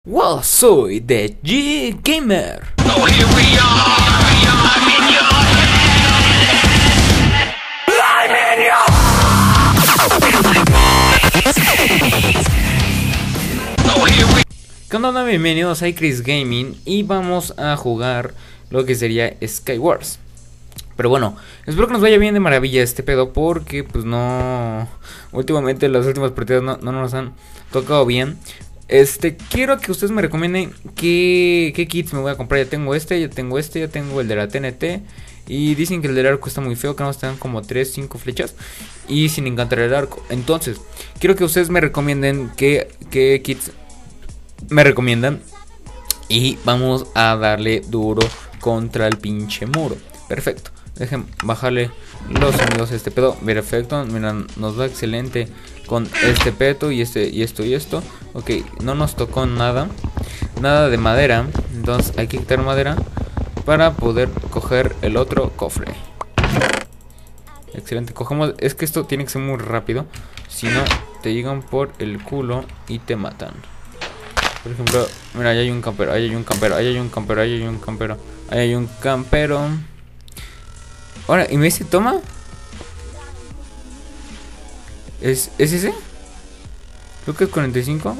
Well, soy de G Gamer. So here we are, I'm in your head. I'm in your. So here we. ¿Qué onda? Bienvenidos a iCris Gaming y vamos a jugar lo que sería Skywars. Pero bueno, espero que nos vaya bien de maravilla este pedo, porque pues no, últimamente las últimas partidas no nos han tocado bien. Quiero que ustedes me recomienden qué kits me voy a comprar. Ya tengo ya tengo el de la TNT. Y dicen que el del arco está muy feo, que no están como 3-5 flechas y sin encantar el arco. Entonces, quiero que ustedes me recomienden qué kits me recomiendan. Y vamos a darle duro contra el pinche muro. Perfecto. Dejen bajarle los sonidos a este pedo. Perfecto. Mira, nos va excelente con este peto y esto. Ok, no nos tocó nada de madera. Entonces hay que quitar madera para poder coger el otro cofre. Excelente, cogemos. Es que esto tiene que ser muy rápido, si no te llegan por el culo y te matan. Por ejemplo, mira, ahí hay un campero, ahí hay un campero, ahí hay un campero, ahí hay un campero, ahí hay un campero. Ahora, ¿y me dice toma? ¿Es ese? Creo que es 45.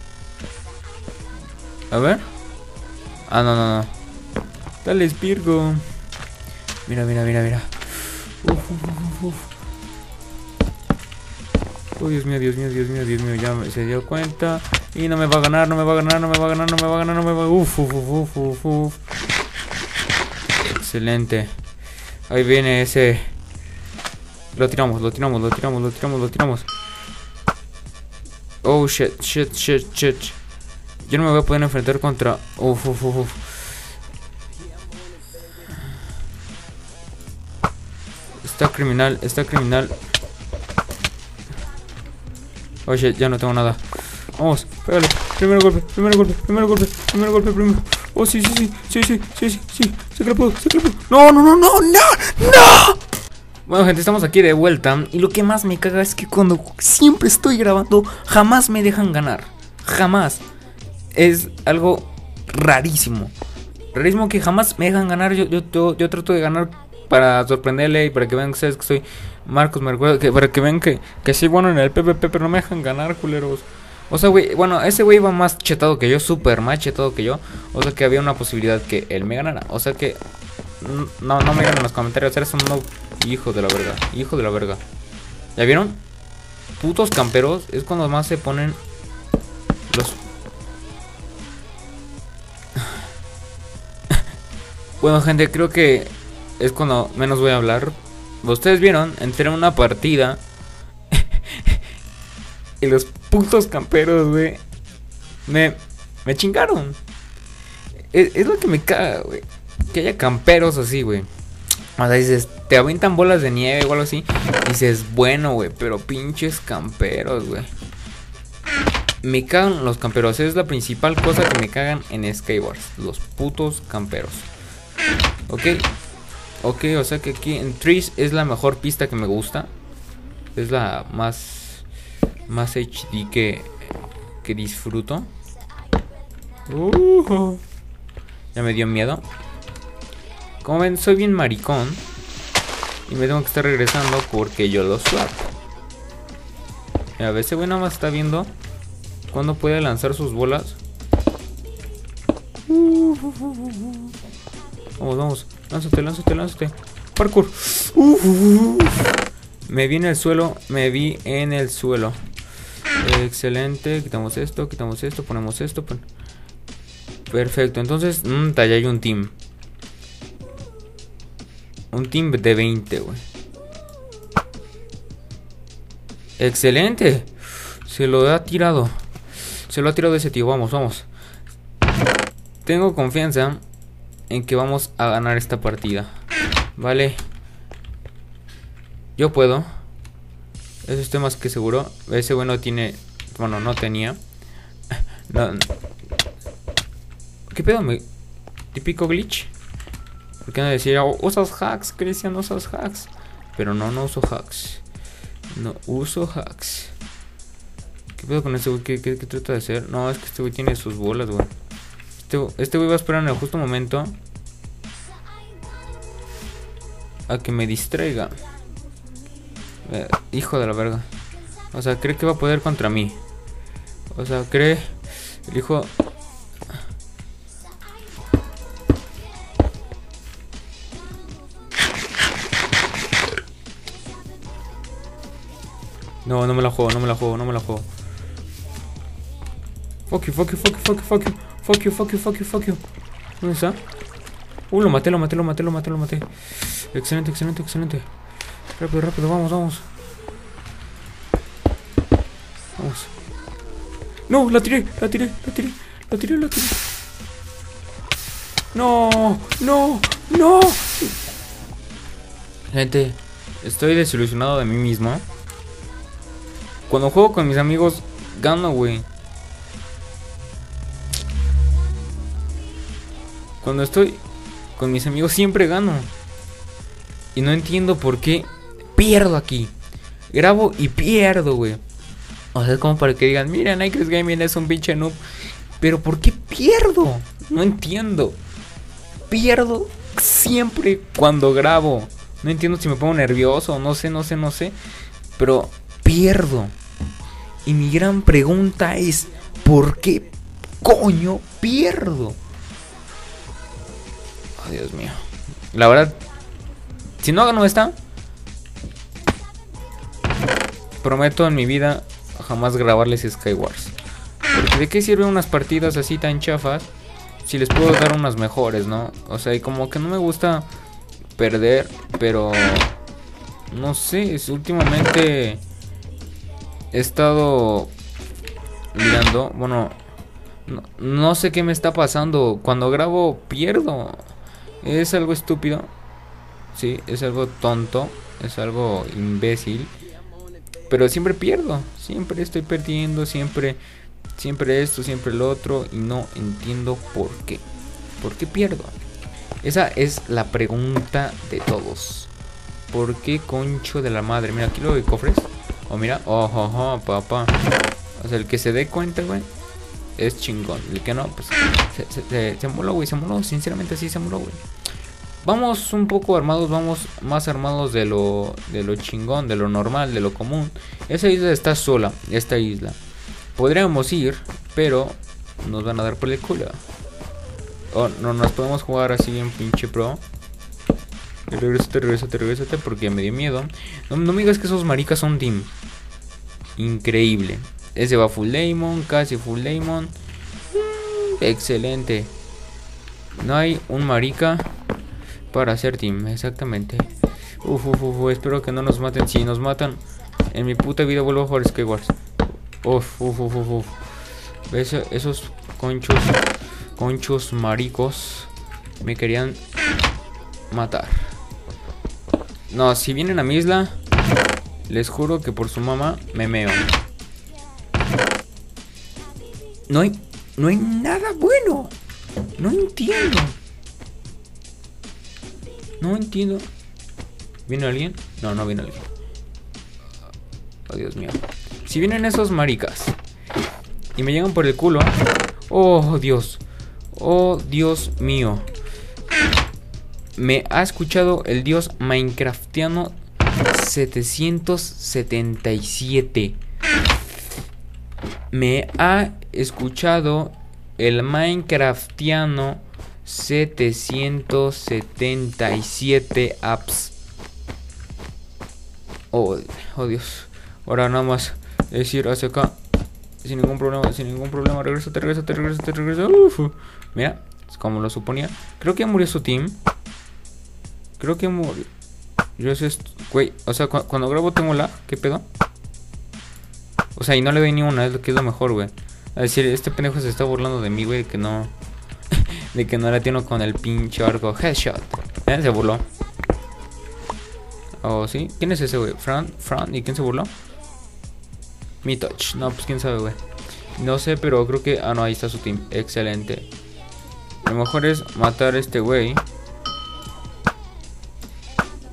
A ver. Ah, no. Dale, Spirgo. Mira. Uf. Oh, Dios mío. Ya se dio cuenta. Y no me va a ganar. Uf. Excelente. Ahí viene ese. Lo tiramos. Oh, shit. Yo no me voy a poder enfrentar contra. Uf. Está criminal. Oh, shit, ya no tengo nada. Vamos, pégale. Primero golpe. Oh, sí. Se crepó. No. Bueno, gente, estamos aquí de vuelta. Y lo que más me caga es que cuando siempre estoy grabando, jamás me dejan ganar. Jamás. Es algo rarísimo. Rarísimo que jamás me dejan ganar. Yo trato de ganar para sorprenderle y para que vean que ustedes que soy Marcos. Me recuerdo que para que vean que soy bueno en el PvP, pero no me dejan ganar, culeros. O sea, güey, bueno, ese güey va más chetado que yo, súper más chetado que yo. O sea que había una posibilidad que él me ganara. O sea que no me ganan en los comentarios. Eres un no, hijo de la verga. ¿Ya vieron? Putos camperos. Es cuando más se ponen los... Bueno, gente, creo que es cuando menos voy a hablar. Ustedes vieron, entré en una partida y los putos camperos, güey, me chingaron. Es lo que me caga, güey, que haya camperos así, güey. O sea, dices, te avientan bolas de nieve o algo así, dices, bueno, güey, pero pinches camperos, güey. Me cagan los camperos. Es la principal cosa que me cagan en Skywars, los putos camperos. Ok, o sea que aquí en Trees es la mejor pista que me gusta. Es la más HD que disfruto. Ya me dio miedo. Como ven, soy bien maricón y me tengo que estar regresando porque yo lo swap. A veces, güey, nada más está viendo cuándo puede lanzar sus bolas. Vamos. Lánzate. Parkour. Me vi en el suelo. Excelente. Quitamos esto. Ponemos esto. Perfecto. Entonces, ya hay un team. Un team de 20, güey. Excelente. Se lo ha tirado ese tío. Vamos. Tengo confianza en que vamos a ganar esta partida. Vale. Yo puedo. Eso estoy más que seguro. Ese güey no tiene... Bueno, no tenía. No. ¿Qué pedo? Típico glitch. ¿Por qué no decir usas hacks, Cristian? Usas hacks. Pero no uso hacks. pedo con este güey? ¿Qué trata de hacer? No, es que este güey tiene sus bolas, güey. Este güey va a esperar en el justo momento a que me distraiga. Hijo de la verga. O sea, cree que va a poder contra mí. O sea, cree... El hijo... No, no me la juego, no me la juego, no me la juego. Fuck you, fuck you, fuck you, fuck you, fuck you. Fuck you, fuck you, fuck you, fuck you. ¿Dónde está? Lo maté, lo maté, lo maté, lo maté, lo maté. Excelente, excelente, excelente. Rápido, rápido, vamos, vamos. Vamos. No, la tiré, la tiré, la tiré, la tiré, la tiré. No, no, no. Gente, estoy desilusionado de mí mismo. Cuando juego con mis amigos, gano, güey. Cuando estoy con mis amigos siempre gano. Y no entiendo por qué pierdo aquí. Grabo y pierdo, güey. O sea, es como para que digan, mira, Nycris Gaming es un pinche noob. Pero ¿por qué pierdo? No entiendo. Pierdo siempre cuando grabo. No entiendo si me pongo nervioso, no sé. Pero pierdo. Y mi gran pregunta es, ¿por qué coño pierdo? Oh, Dios mío. La verdad, si no gano esta, prometo en mi vida jamás grabarles Skywars. Porque ¿de qué sirven unas partidas así tan chafas si les puedo dar unas mejores, no? O sea, y como que no me gusta perder, pero no sé, últimamente he estado mirando, bueno, no sé qué me está pasando. Cuando grabo pierdo. Es algo estúpido. Sí, es algo tonto. Es algo imbécil. Pero siempre pierdo. Siempre estoy perdiendo. Siempre esto, siempre lo otro. Y no entiendo por qué. ¿Por qué pierdo? Esa es la pregunta de todos. ¿Por qué concho de la madre? Mira, aquí lo de cofres. Oh, mira. Oh, papá. O sea, el que se dé cuenta, güey, es chingón. El que no, pues se moló, güey. Se moló, sinceramente sí se moló, güey. Vamos un poco armados, vamos más armados de lo chingón, de lo normal, de lo común. Esa isla está sola, esta isla. Podríamos ir, pero nos van a dar por el culo. Oh, no nos podemos jugar así bien pinche pro. Regrésate porque me dio miedo. No me digas que esos maricas son team. Increíble. Ese va full Daemon, casi full Daemon. Excelente. No hay un marica para hacer team, exactamente. Espero que no nos maten. Si nos matan, en mi puta vida vuelvo a jugar Skywars. Esos conchos maricos me querían matar. No, si vienen a mi isla, les juro que por su mamá me meo. No hay nada bueno. No entiendo. ¿Viene alguien? No viene alguien. Oh, Dios mío. Si vienen esos maricas y me llegan por el culo. Oh, Dios. Oh, Dios mío. Me ha escuchado el dios Minecraftiano 777. Me ha escuchado el Minecraftiano 777 apps. Oh, Dios. Ahora nada más es ir hacia acá. Sin ningún problema. Regrésate. Mira, es como lo suponía. Creo que ya murió su team. Yo sé, güey, o sea, cuando grabo tengo lag. ¿Qué pedo? O sea, y no le doy ni una, es lo que es lo mejor, güey. A decir, este pendejo se está burlando de mí, güey, que no... de que no la tiene con el pinche arco. Headshot. Se burló. Oh, ¿sí? ¿Quién es ese, güey? Fran, ¿y quién se burló? Mi touch. No, pues quién sabe, güey. No sé, pero creo que... Ah, no, ahí está su team. Excelente. Lo mejor es matar a este güey.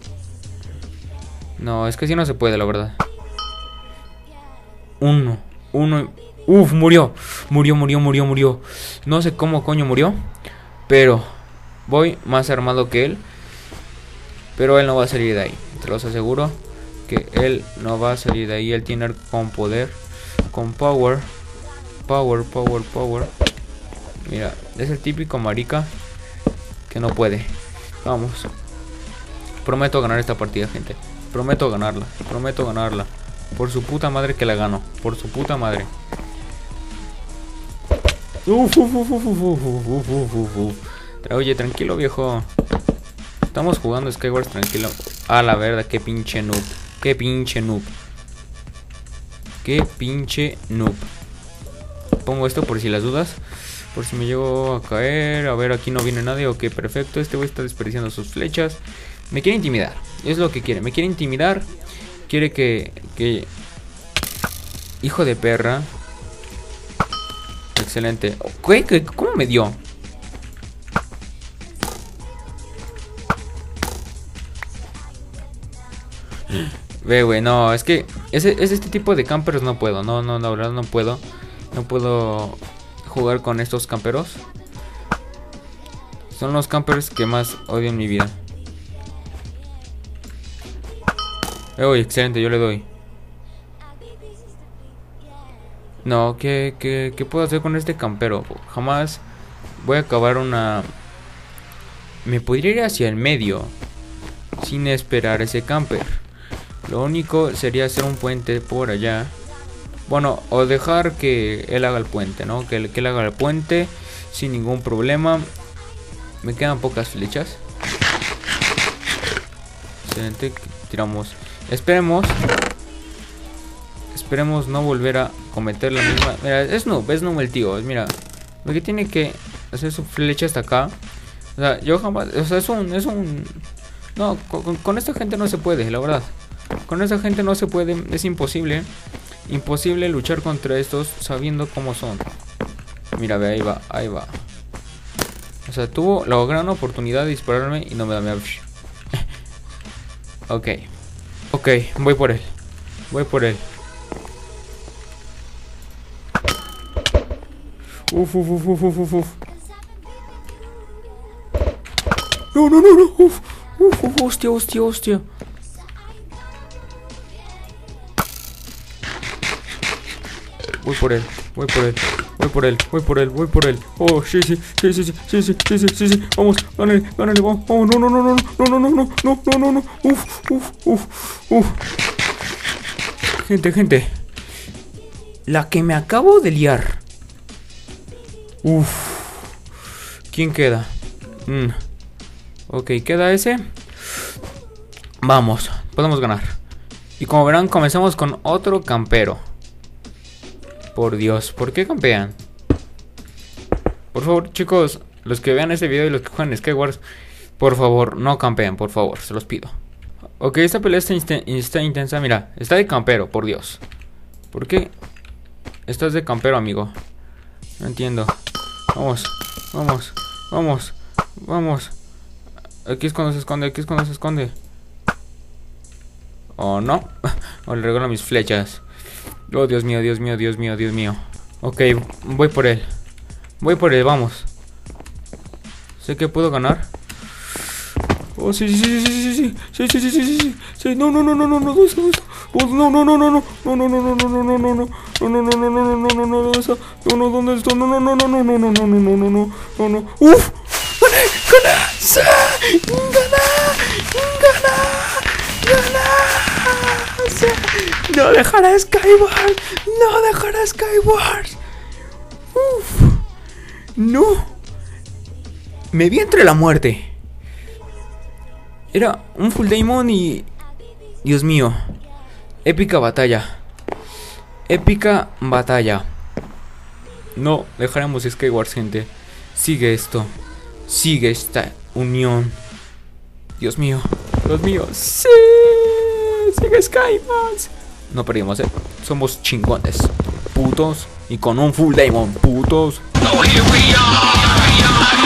No, es que si no se puede, la verdad. uno. Uf, murió. Murió. No sé cómo coño murió. Pero voy más armado que él. Pero él no va a salir de ahí. Te los aseguro que él no va a salir de ahí. Él tiene con poder. Con power. Power. Mira, es el típico marica que no puede. Vamos. Prometo ganar esta partida, gente. Prometo ganarla. Por su puta madre que la gano. Por su puta madre. Oye, tranquilo, viejo. Estamos jugando Skywars, tranquilo. A la verdad, qué pinche noob. Pongo esto por si las dudas. Por si me llego a caer. A ver, aquí no viene nadie. Ok, perfecto. Este güey está desperdiciando sus flechas. Me quiere intimidar. Es lo que quiere. Me quiere intimidar. Quiere que... Hijo de perra. Excelente. ¿Cómo me dio? Ve, güey, no, es que es este tipo de campers no puedo. No, la verdad no puedo. No puedo jugar con estos camperos. Son los campers que más odio en mi vida. Uy, excelente, yo le doy. No, ¿qué puedo hacer con este campero? Jamás voy a acabar una... Me podría ir hacia el medio sin esperar ese camper. Lo único sería hacer un puente por allá. Bueno, o dejar que él haga el puente, ¿no? Que él haga el puente sin ningún problema. Me quedan pocas flechas. Excelente, tiramos. Esperemos no volver a cometer la misma. Mira, es noob el tío. Mira, lo que tiene que hacer su flecha hasta acá. O sea, yo jamás. O sea, es un. No, con esta gente no se puede, la verdad. Con esta gente no se puede. Es imposible. Imposible luchar contra estos sabiendo cómo son. Mira, ve, ahí va. O sea, tuvo la gran oportunidad de dispararme y no me da. Ok, voy por él. Uf. No. Uf, hostia. Voy por él. Oh, sí. Vamos, gánale, vamos. No. Uf. Gente. La que me acabo de liar. Uf. ¿Quién queda? Ok, queda ese. Vamos, podemos ganar. Y como verán, comenzamos con otro campero. Por Dios, ¿por qué campean? Por favor, chicos, los que vean este video y los que juegan Skywars, por favor, no campeen, por favor, se los pido. Ok, esta pelea está intensa, mira, está de campero, por Dios. ¿Por qué estás de campero, amigo? No entiendo. Vamos. Aquí es cuando se esconde. Oh, no. O le regalo mis flechas. Oh, Dios mío. Ok, voy por él, vamos. Sé que puedo ganar. Oh, sí. No. ¿Dónde está? No. Uf. ¡Gana! No dejará Skywars. Uf. No. Me vi entre la muerte. Era un full Daemon y... Dios mío. Épica batalla. No dejaremos Skywars, gente. Sigue esto. Sigue esta unión. Dios mío. Sí. Sigue Skywars. No perdimos, somos chingones. Putos. Y con un full Daemon. Putos. Oh, here we are.